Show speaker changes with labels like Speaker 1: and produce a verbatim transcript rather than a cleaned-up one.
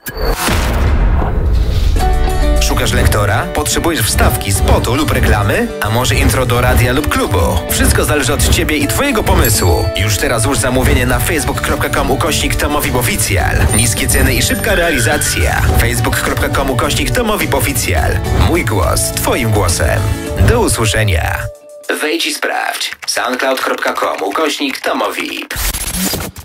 Speaker 1: Szukasz lektora? Potrzebujesz wstawki, spotu lub reklamy? A może intro do radia lub klubu? Wszystko zależy od Ciebie i Twojego pomysłu. Już teraz złóż zamówienie na facebook.com ukośnik Tomowip Oficjal. Niskie ceny i szybka realizacja. facebook.com ukośnik Tomowip Oficjal. Mój głos Twoim głosem. Do usłyszenia. Wejdź i sprawdź. soundcloud.com ukośnik Tomowip.